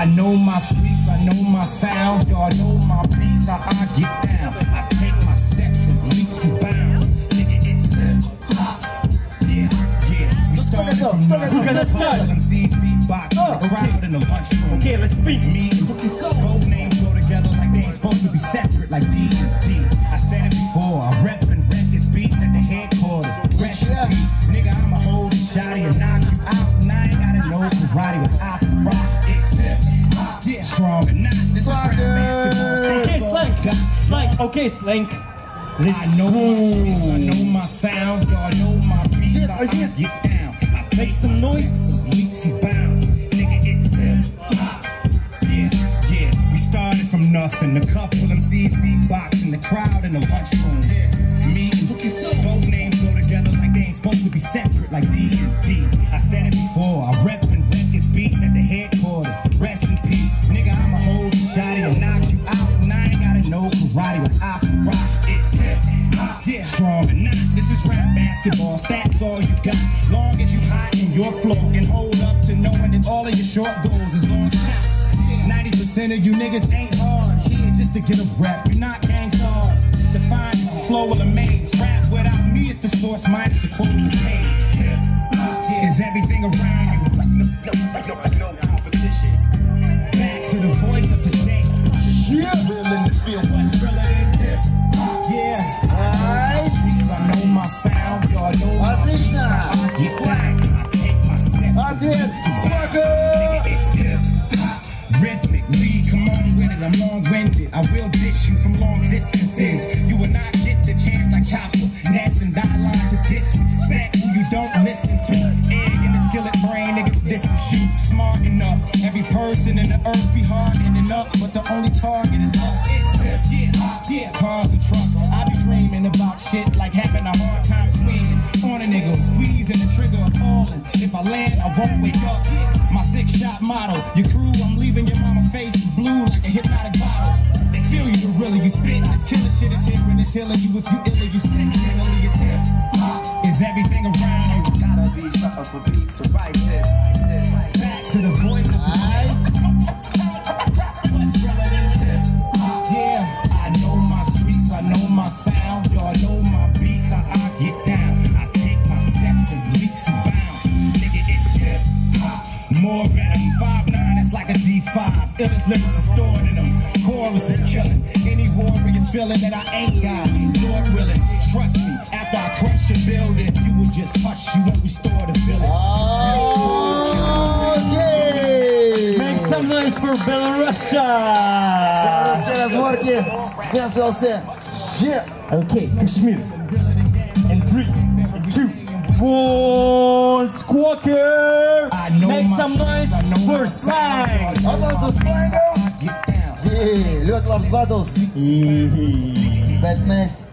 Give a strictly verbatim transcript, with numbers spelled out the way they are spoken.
I know my streets, I know my sound. Y'all know my beats, how I get down. I take my steps and leaps and bounds. Nigga, it's hip hop. Yeah, yeah. We started from nothing. We're gonna start. M Cs beatbox, Oh, the crowd in the lunchroom. Okay, let's speak. Me and both names go together like they ain't supposed to be separate, like D and D. I said it before, I rep and rent this beat at the headquarters. Rest in peace, nigga, I'ma hold the shotty and knock you out. And I ain't gotta know karate with I can rock. It's hip hop, yeah, strong and not. This is rap basketball. Okay, Slank. Slank. Okay, Slank. I know my streets, I know my sound. Y'all know my beats, how I get down. I Make some noise. Leaps and bounds, nigga, it's hip hop. Yeah, yeah. We started from nothing. A couple M Cs beatboxing, the crowd in the lunchroom. Me and both names go together like they ain't supposed to be separate, like D and D. I said it before, I rep and rent this beats at the headquarters. Rest in peace, nigga, I'ma hold the shotty and knock you out. And I ain't gotta know karate with I can rock. It's hip hop, yeah, strong and not. This is rap basketball, stats all you got. Long as you hot in your floor and hold up to knowing that all of your short goals is long shots. ninety percent of you niggas ain't hard here just to get a rep. You're not gang stars. The finest flow will amaze. Rap without me is the source, minus the quote on the page. Hip hop, yeah, is everything around you. No, no, no, no, no competition. Back to the voice of today. Yeah, real in the field, what's realer than hip hop? Yeah, I streets, I know my sound. Y'all know my beats, how I get down. I take my steps. Nigga, it's hip hop. Rhythmic, lead, come on with it, I'm long-winded. I will dish you from long distances. You will not get the chance like Chopper, Ness, and Dialogue to disrespect who you don't listen to. Egg in the skillet brain, nigga, this is you. Smart enough, every person in the earth be hardening up, but the only target is us. It's hip, yeah, yeah, cars and trucks. I be dreaming about shit like having a hard time swinging on a nigga, squeezing the trigger or falling. If I land, I won't wake up. My six-shot motto, your crew, I'm leaving your mama face is blue like a hypnotic bottle. They feel you, but really you spit. This killer shit is here and it's healing you. If you ill, you sick, mentally it's hip hop. Is everything around you? Gotta be something for beats, so right there. Back to the voice of the eyes. What's realer than hip hop? Yeah, I know my streets, I know my sound. Y'all know my beats, how I get down. I take my steps and leaps and bounds. Nigga, it's hip hop. More venom, five nine, it's like a G five. Illest lyrics are stored in them. Chorus is killing. Any warrior feeling that I ain't got. Lord willing, trust me. After I crush your building, you will just hush. You won't restore the feeling. Okay. Make some noise for Belarusia. Okay, Kashmir. And three, two, one, Squawker. Make some noise for Slang. Hey, Lord Loves Battles. Bad mess.